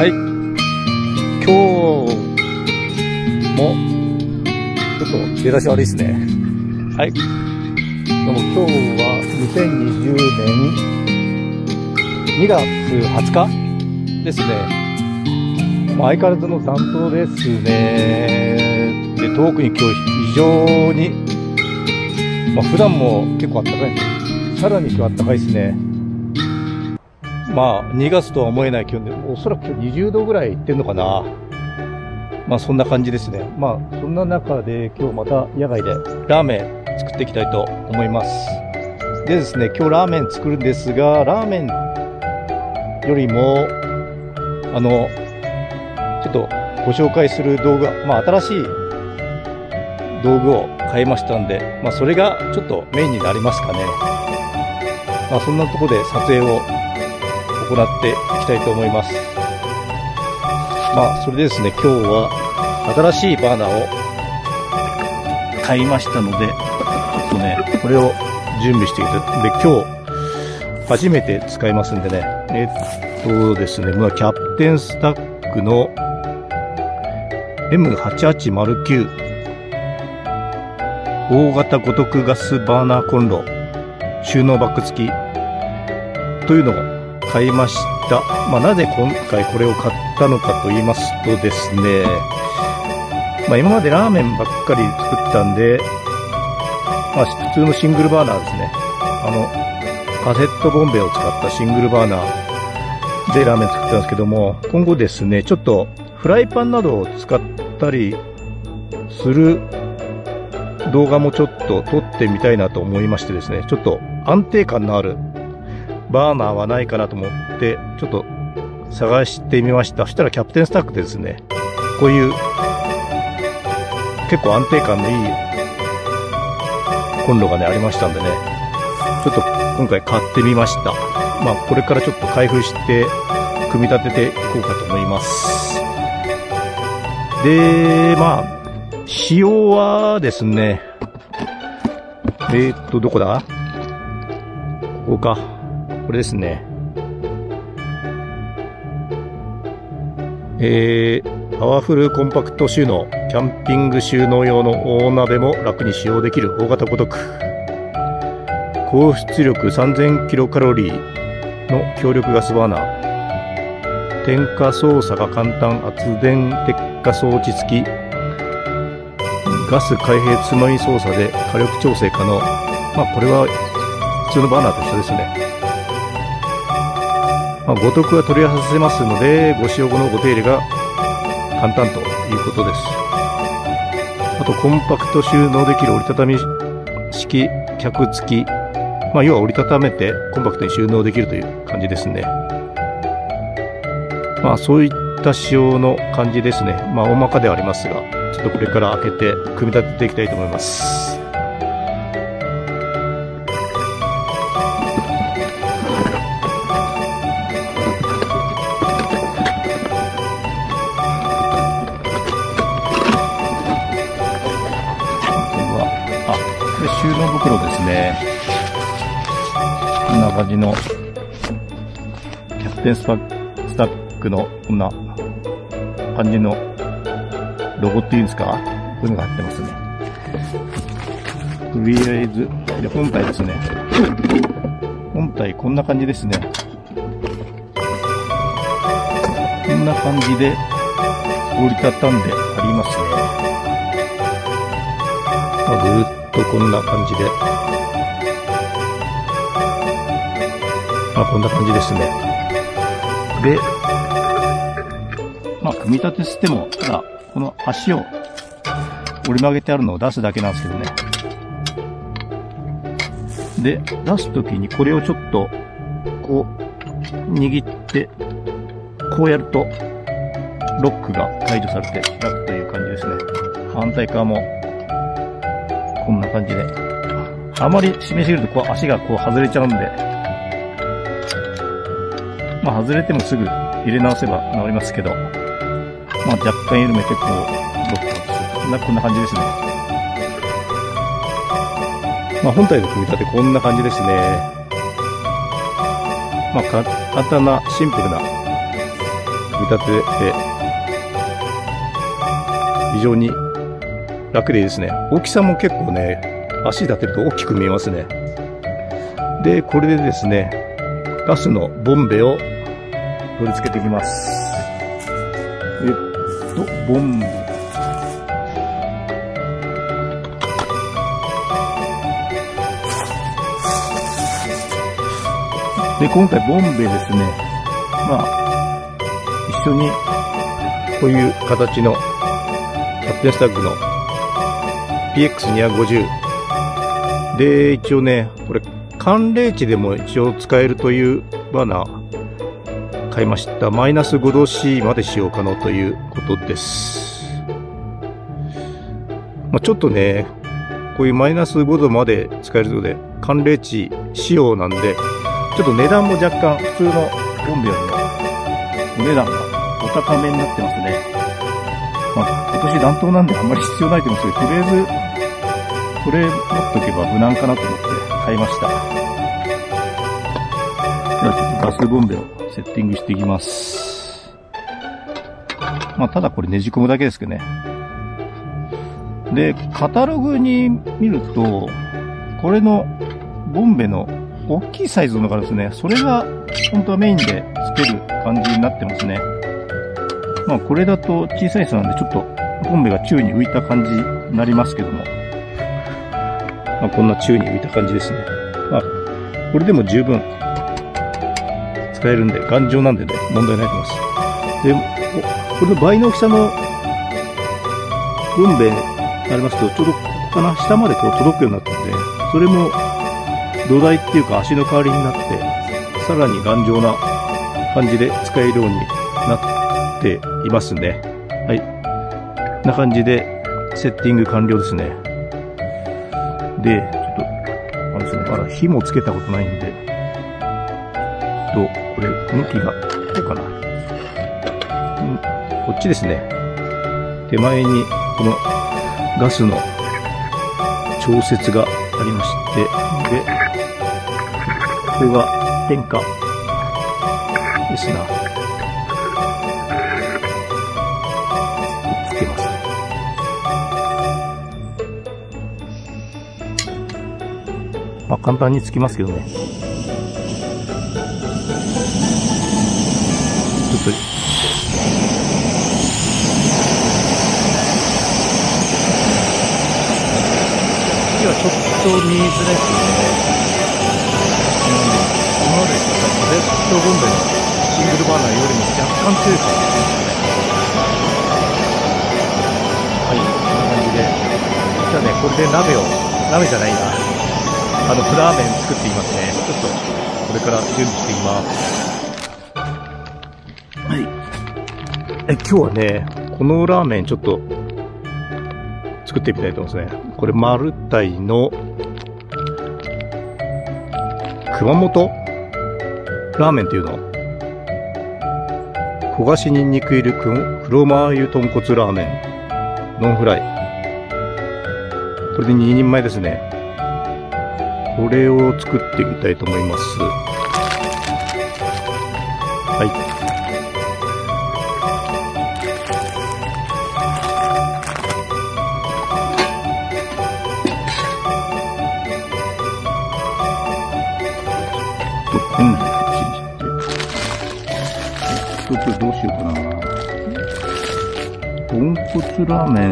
はい。今日も、ちょっと出だし悪いですね。はい。どうも今日は2020年2月20日ですね。まあ、相変わらずの暖冬ですね。で、特に今日非常に、まあ、普段も結構暖かいんで、さらに今日暖かいですね。まあ、2月とは思えない気温で、おそらく今日20度ぐらいいってんのかな。まあ、そんな感じですね。まあ、そんな中で今日また野外でラーメン作っていきたいと思います。でですね、今日ラーメン作るんですが、ラーメンよりも、ちょっとご紹介する動画、まあ、新しい道具を買いましたんで、まあ、それがちょっとメインになりますかね。まあ、そんなところで撮影を行っていきたいと思います。まあ、それでですね、今日は新しいバーナーを買いましたので、ちょっとね、これを準備していて、で、今日初めて使いますんでね、ですね、まあ、キャプテンスタックの M8809 大型五徳ガスバーナーコンロ収納バッグ付きというのを買いました。まあ、なぜ今回これを買ったのかと言いますとですね、まあ、今までラーメンばっかり作ったんで、まあ、普通のシングルバーナーですね。カセットボンベを使ったシングルバーナーでラーメン作ったんですけども、今後ですね、ちょっとフライパンなどを使ったりする動画もちょっと撮ってみたいなと思いましてですね、ちょっと安定感のあるバーナーはないかなと思って、ちょっと探してみました。そしたらキャプテンスタックでですね、こういう結構安定感のいいコンロがね、ありましたんでね、ちょっと今回買ってみました。まあ、これからちょっと開封して組み立てていこうかと思います。で、まあ、仕様はですね、どこだ？ここか。これですね。パワフルコンパクト収納。キャンピング収納用の大鍋も楽に使用できる大型五徳。高出力3000キロカロリーの強力ガスバーナー。点火操作が簡単圧電鉄火装置付き。ガス開閉つまみ操作で火力調整可能。まあ、これは普通のバーナーと一緒ですね。まあ、五徳は取り外せますので、ご使用後のご手入れが簡単ということです。あと、コンパクト収納できる折りたたみ式脚付き。まあ、要は折りたためてコンパクトに収納できるという感じですね。まあ、そういった仕様の感じですね。まあ、大まかではありますが、ちょっとこれから開けて組み立てていきたいと思います。収納袋ですね。こんな感じのキャプテンスタックのこんな感じのロゴっていうんですか、こういうのが入ってますね。とりあえずで本体ですね。本体こんな感じですね。こんな感じで折りたたんでありますね。ぐーっとこんな感じで、まあ、こんな感じですね。で、まあ、組み立てしても、ただ、この足を折り曲げてあるのを出すだけなんですけどね。で、出すときにこれをちょっと、こう、握って、こうやると、ロックが解除されて開くという感じですね。反対側も、こんな感じで。あまり締めすぎるとこう足がこう外れちゃうんで、まあ外れてもすぐ入れ直せば治りますけど、まあ若干緩めてこう、ロックをする。こんな感じですね。まあ本体の組み立てこんな感じですね。まあ簡単なシンプルな組み立てて、非常に楽でいいですね。大きさも結構ね、足立てると大きく見えますね。で、これでですね、ガスのボンベを取り付けていきます。ボンベ。で、今回ボンベですね。一緒にこういう形のキャプテンスタッグの PX250 で、一応ね、これ寒冷地でも一応使えるというバーナー買いました。マイナス5度 C まで使用可能ということです。ちょっとね、こういうマイナス5度まで使えるので寒冷地仕様なんで、ちょっと値段も若干普通のボンベよりもお値段がお高めになってますね。今年暖冬なんであんまり必要ないと思うんですけど、とりあえずこれ持っとけば無難かなと思って買いました。ではちょっとガスボンベをセッティングしていきます。ただこれねじ込むだけですけどね。で、カタログに見ると、これのボンベの大きいサイズのがあるんですね。それが本当はメインでつける感じになってますね。これだと小さい差なんでちょっとボンベが宙に浮いた感じになりますけども。こんな宙に浮いた感じですね。これでも十分使えるんで、頑丈なんでね、問題ないと思います。で、これの倍の大きさのボンベになりますと、ちょうどここかな、下までこう届くようになってるんで、それも土台っていうか足の代わりになって、さらに頑丈な感じで使えるようになっていますね。はい。こんな感じでセッティング完了ですね。で、ちょっと、ですね、まだ火もつけたことないんで、これ、向きが、こうかな。こっちですね。手前に、このガスの調節がありまして、で、ここが点火ですな。つけます。簡単につきますけどね。ちょっと、火はちょっと見えづらいですね。今まで使ったカセットボンベのシングルバーナーよりも若干強い感じですね。はい、こんな感じで。じゃあね、これで鍋じゃないな。ラーメン作っていますね。ちょっと、これから準備していきます。はい。今日はね、このラーメンちょっと、作ってみたいと思いますね。これ、マルタイの、熊本ラーメンっていうの。焦がしニンニク入り黒マー油豚骨ラーメン。ノンフライ。これで2人前ですね。これを作っていきたいと思います。はい。これどうしようかな。豚骨ラーメン。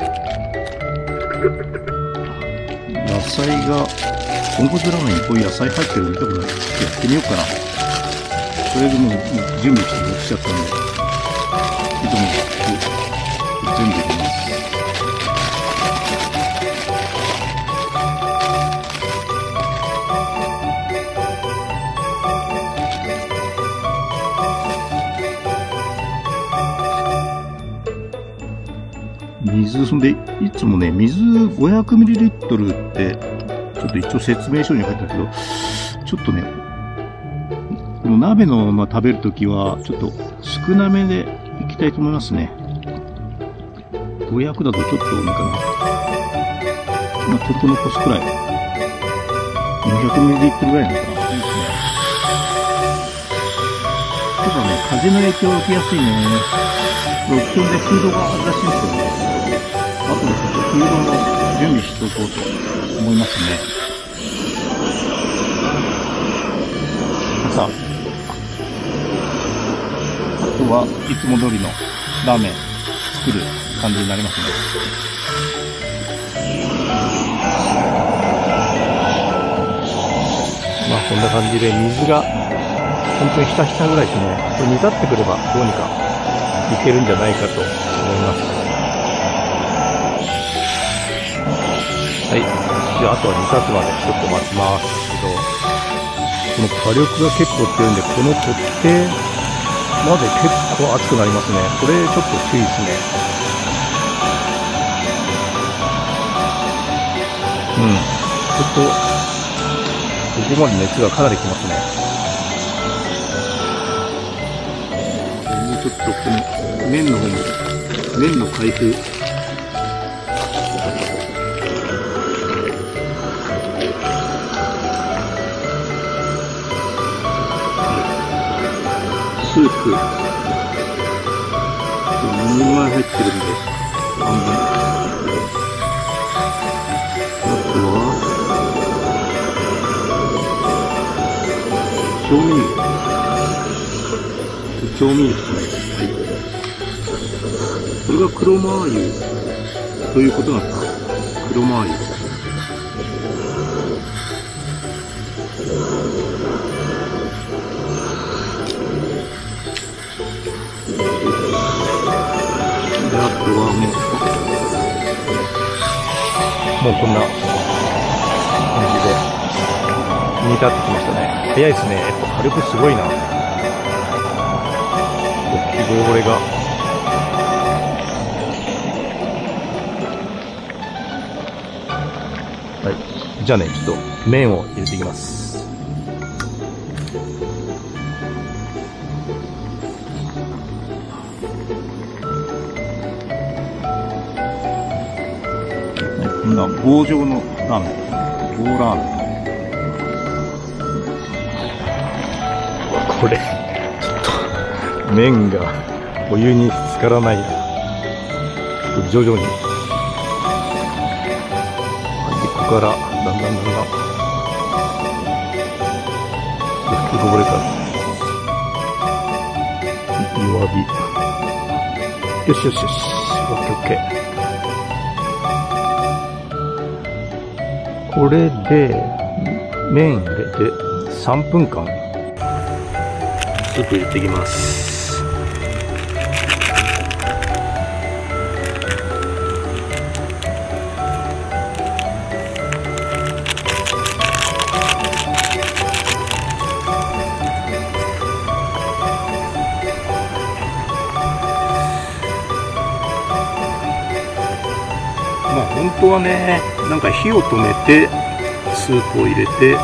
野菜が、豚骨ラーメンにこういう野菜入ってるの見たことない。やってみようかな。それでもう準備して起きちゃったんで。全部入れます。水、そんで、いつもね、水 500ml って、ちょっと一応説明書に書いてあるけど、ちょっとね、この鍋のまま食べるときは、ちょっと少なめでいきたいと思いますね。500だとちょっと多いかな。ちょっと残すくらい。200ml ぐらいなのかな。いいですね。 そうだね、風の影響を受けやすいね。ロッキョンでフードがあるらしいんですよね。あとでちょっとフードの準備しておこうと思いますね。さあ、あとはいつも通りのラーメン作る感じになりますね。まあこんな感じで水が本当にひたひたぐらいですね。これ煮立ってくればどうにかいけるんじゃないかと思います。はい。じゃああとは煮立つまでちょっと待ちますけど、この火力が結構強いんで、この取っ手まで結構熱くなりますね。これちょっと注意ですね。ちょっとここまで熱がかなりきますね。もうちょっとこの麺の方も、麺の開封。スープ。2人前入ってるんで、半分。あとは、調味料。調味料ですね。はい。これが黒マー油ということなのかな。黒マー油。で、あとはもうこんな感じで煮立ってきましたね。早いですね。やっぱ火力すごいな。これがはい。じゃあね、ちょっと麺を入れていきます。こんな棒状のラーメン、棒ラーメン。これちょっと麺がお湯に浸からない。徐々にここからだんだん吹きこぼれた。弱火。よしよしよし。オッケーオッケー。これで麺入れて3分間スープ入れていきます。まあ本当はね、なんか火を止めてスープを入れて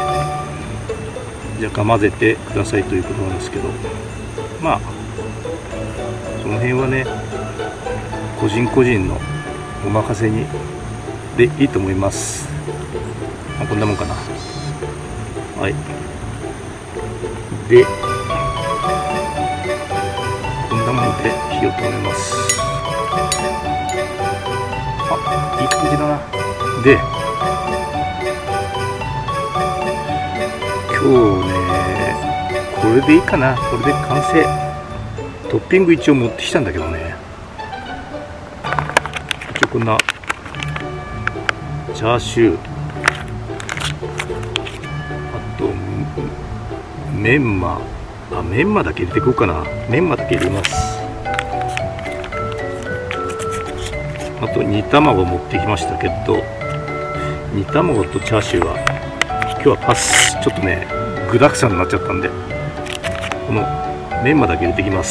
若干混ぜてくださいということなんですけど、まあその辺はね個人個人のお任せにでいいと思います。まあ、こんなもんかな。はい。でこんなもので火を止めます。あ、いい感じだな。で今日ね、これでいいかな。これで完成。トッピング一応持ってきたんだけどね、一応こんなチャーシュー、あとメンマ、メンマだけ入れていこうかな。メンマだけ入れます。あと煮卵持ってきましたけど、煮卵とチャーシューは今日はパス。ちょっとね具沢山になっちゃったんで、このメンマだけ入れていきます。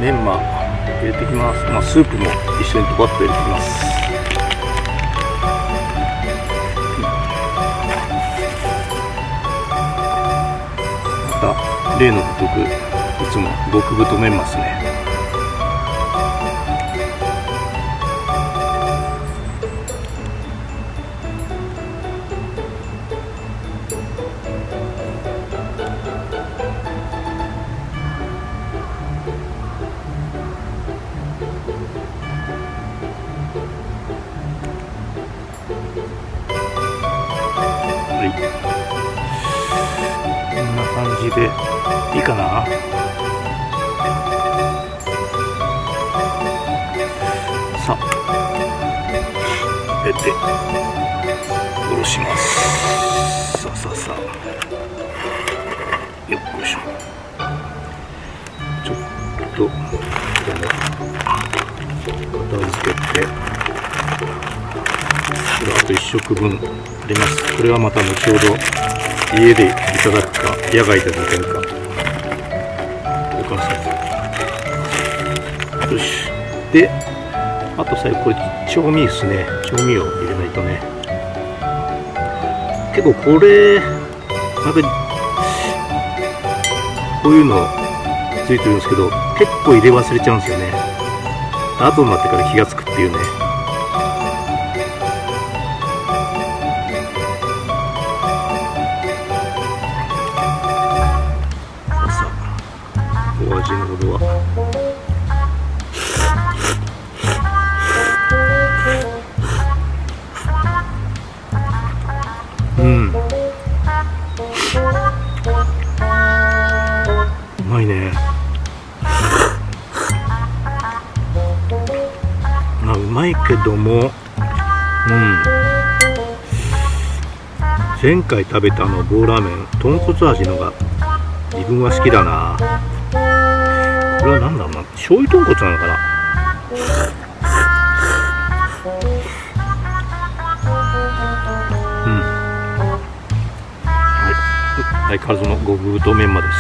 メンマ入れてきます。まあ、スープも一緒にドバッと入れてきます。また例のごとくいつも極太メンマですね。こんな感じでいいかな。さあ、入れておろします。さあさあさあ、よっこいしょ。ちょっと片付けて、これあと1食分あります。これはまた後ほど家でいただくか野外で食べるか交換します。よし。で、あと最後これ調味ですね。調味を入れないとね。結構これなんかこういうのついてるんですけど、結構入れ忘れちゃうんですよね。後になってから気がつくっていうね。お味のほどはうまいね。まあうまいけども、前回食べた棒ラーメン豚骨味のが自分は好きだな。これは何だろうな、醤油豚骨なのかな。はい、相変わらずの極太メンマです。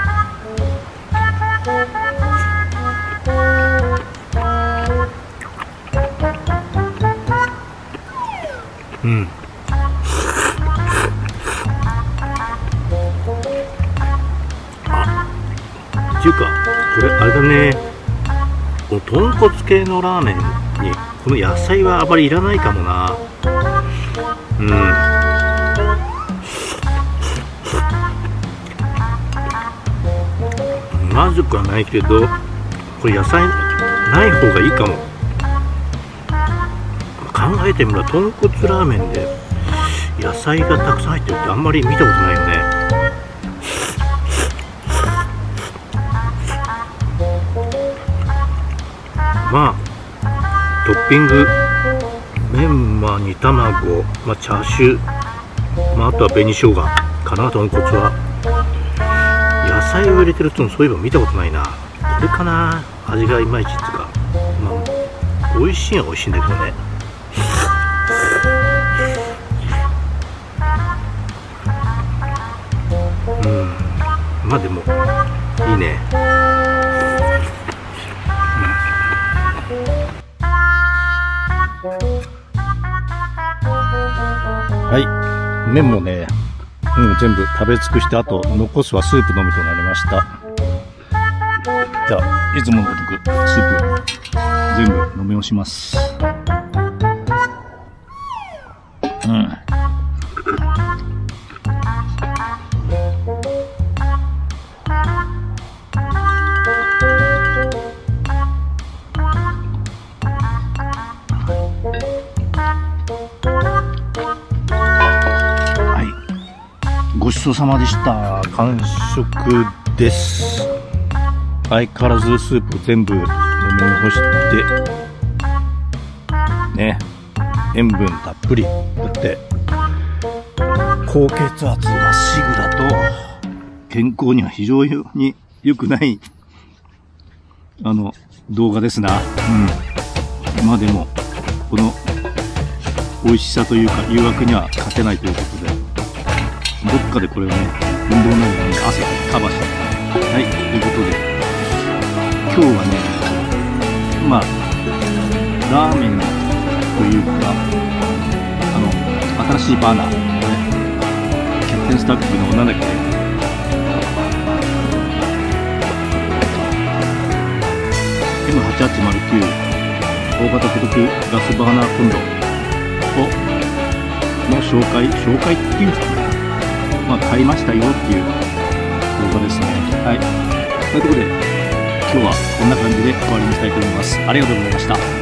っていうかこれあれだね、この豚骨系のラーメンにこの野菜はあまりいらないかもな。まずくはないけど、これ野菜ない方がいいかも。考えてみれば豚骨ラーメンで野菜がたくさん入ってるってあんまり見たことないよね。まあトッピングメンマ、煮卵、チャーシュー、あとは紅生姜かな。豚骨は野菜を入れてるってのそういえば見たことないな。これかな、味がいまいちっていうか、美味しいは美味しいんだけどね。まあでもいいね。はい、麺もね、全部食べ尽くして、あと残すはスープのみとなりました。じゃあいつものごとくスープ全部飲み干します。ごちそうさまでした。完食です。相変わらずスープ全部飲み干してね、塩分たっぷり。だって高血圧まっしぐだと健康には非常に良くない動画ですな。まあでもこの美味しさというか誘惑には勝てないということで、どっかでこれをね、運動などに汗をカバーして、はい、ということで、 今日はね、ラーメンというか、新しいバーナー、キャプテンスタックのなんだっけ、M8809 大型付属ガスバーナーコンロの紹介っていうんですかね、買いましたよっていう動画ですね。はい。ということで、今日はこんな感じで終わりにしたいと思います。ありがとうございました。